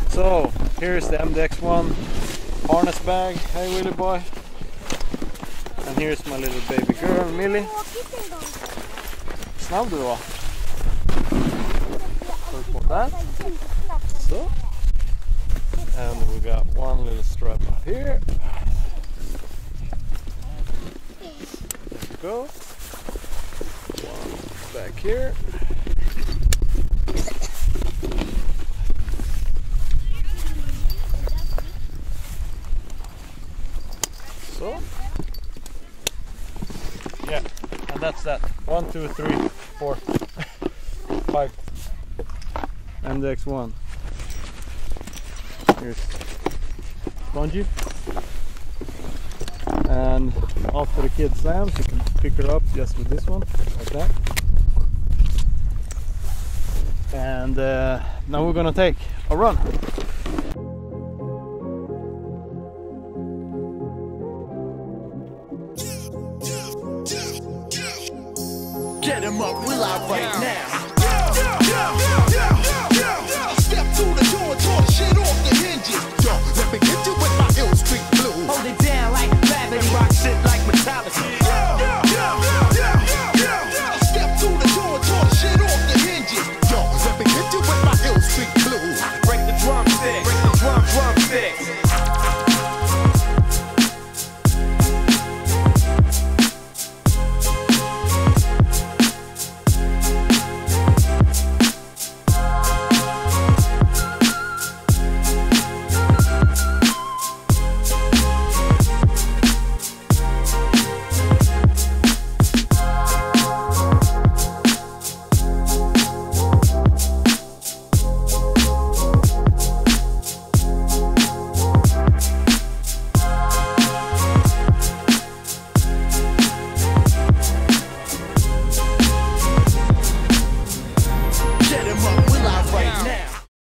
So here's the MDXONE harness bag. Hey Willy boy. And here's my little baby girl Millie. Snabb du då. Put på that. So. And we got one little strap up here. There we go. One back here. So. Yeah, and that's that. 1, 2, 3, 4, 5. MDXONE. Here's spongy, and after the kid slams you can pick her up just with this one like that. And now we're gonna take a run.